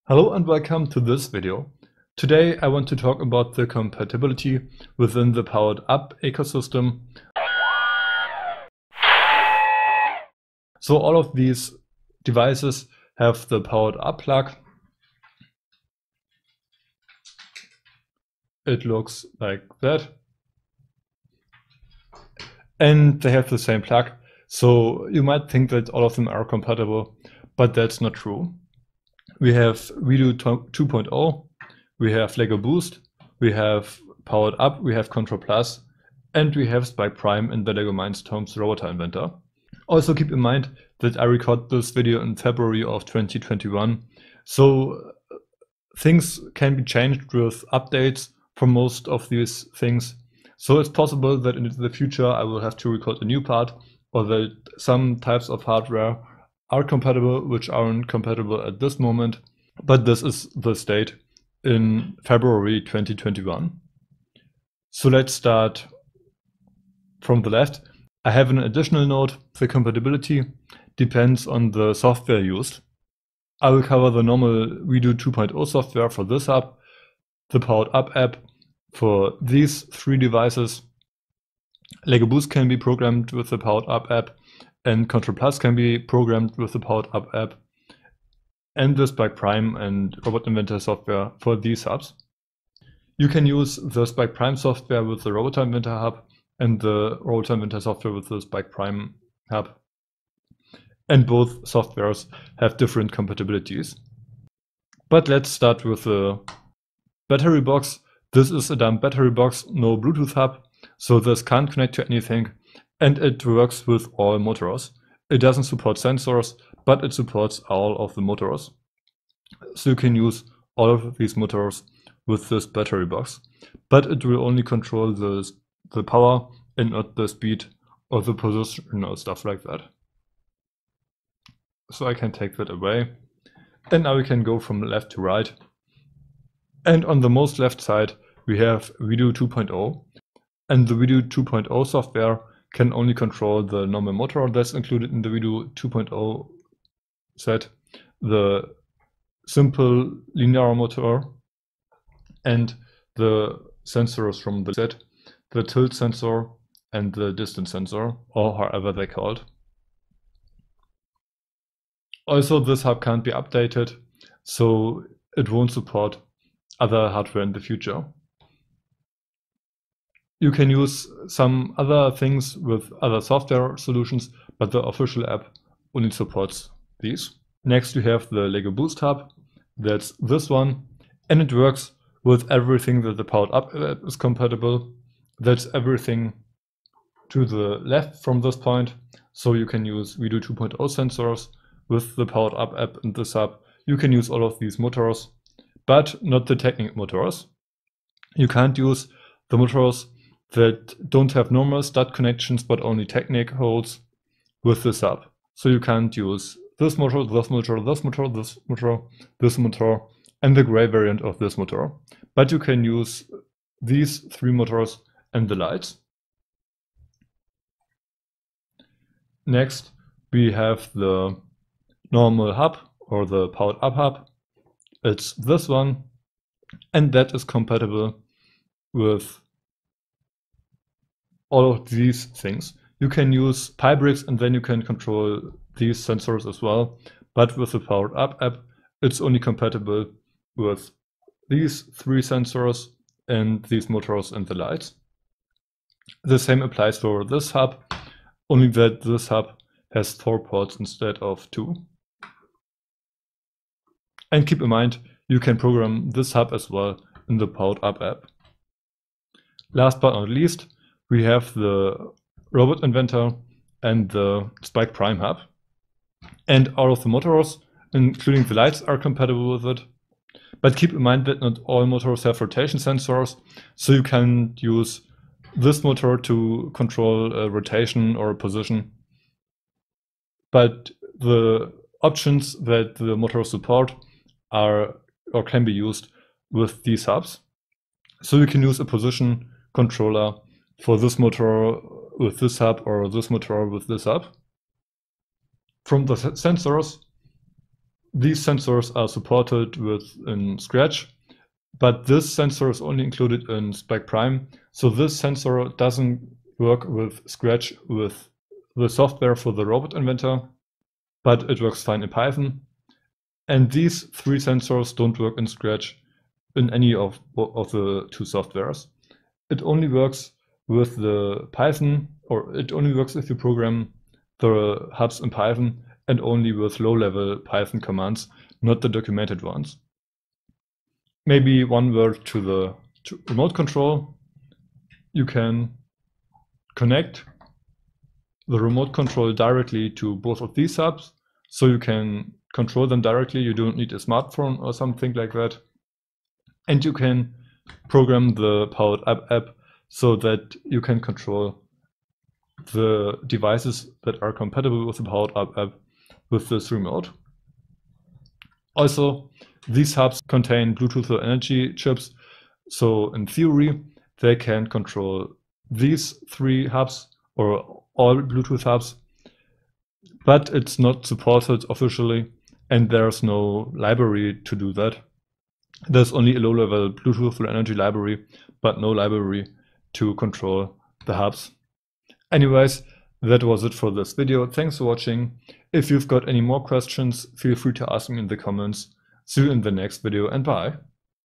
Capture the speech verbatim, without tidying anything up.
Hello and welcome to this video. Today I want to talk about the compatibility within the Powered Up ecosystem. So all of these devices have the Powered Up plug. It looks like that. And they have the same plug. So you might think that all of them are compatible, but that's not true. We have WeDo two point oh, we have Lego Boost, we have Powered Up, we have Control Plus, and we have Spike Prime in the Lego Mindstorms Robot Inventor. Also keep in mind that I recorded this video in February of twenty twenty-one, so things can be changed with updates for most of these things. So it's possible that in the future I will have to record a new part, or that some types of hardware are compatible which aren't compatible at this moment, but this is the state in February twenty twenty-one. So let's start from the left. I have an additional note. The compatibility depends on the software used. I will cover the normal WeDo two point oh software for this app, the Powered Up app for these three devices. Lego Boost can be programmed with the Powered Up app, and Control Plus can be programmed with the Powered Up app, and the Spike Prime and Robot Inventor software for these hubs. You can use the Spike Prime software with the Robot Inventor hub and the Robot Inventor software with the Spike Prime hub. And both softwares have different compatibilities. But let's start with the battery box. This is a dumb battery box, no Bluetooth hub, so this can't connect to anything. And it works with all motors. It doesn't support sensors, but it supports all of the motors. So you can use all of these motors with this battery box. But it will only control the, the power and not the speed or the position or stuff like that. So I can take that away. And now we can go from left to right. And on the most left side, we have WeDo two point oh. And the WeDo two point oh software can only control the normal motor that's included in the WeDo two point oh set, the simple linear motor, and the sensors from the set, the tilt sensor and the distance sensor, or however they're called. Also, this hub can't be updated, so it won't support other hardware in the future. You can use some other things with other software solutions, but the official app only supports these. Next we have the Lego Boost hub. That's this one, and it works with everything that the Powered Up app is compatible. That's everything to the left from this point. So you can use WeDo two point oh sensors with the Powered Up app in this hub. You can use all of these motors, but not the Technic motors. You can't use the motors that don't have normal stud connections but only Technic holds with this hub. So you can't use this motor, this motor, this motor, this motor, this motor, and the gray variant of this motor. But you can use these three motors and the lights. Next, we have the normal hub or the Powered Up hub. It's this one, and that is compatible with all of these things. You can use Pi bricks and then you can control these sensors as well. But with the Powered Up app, it's only compatible with these three sensors and these motors and the lights. The same applies for this hub, only that this hub has four ports instead of two. And keep in mind, you can program this hub as well in the Powered Up app. Last but not least, we have the Robot Inventor and the Spike Prime hub. And all of the motors, including the lights, are compatible with it. But keep in mind that not all motors have rotation sensors, so you can use this motor to control a rotation or a position. But the options that the motors support are or can be used with these hubs. So you can use a position controller for this motor with this hub or this motor with this hub. From the sensors, these sensors are supported within Scratch, but this sensor is only included in Spike Prime. So this sensor doesn't work with Scratch with the software for the robot inventor, but it works fine in Python. And these three sensors don't work in Scratch in any of, of the two softwares. It only works with the Python, or it only works if you program the hubs in Python and only with low-level Python commands, not the documented ones. Maybe one word to the to remote control. You can connect the remote control directly to both of these hubs, so you can control them directly. You don't need a smartphone or something like that. And you can program the Powered Up app so that you can control the devices that are compatible with the Powered Up app with this remote. Also, these hubs contain Bluetooth Low Energy chips, so in theory they can control these three hubs or all Bluetooth hubs, but it's not supported officially and there's no library to do that. There's only a low-level Bluetooth Low Energy library, but no library to control the hubs. Anyways, that was it for this video. Thanks for watching. If you've got any more questions, feel free to ask me in the comments. See you in the next video and bye.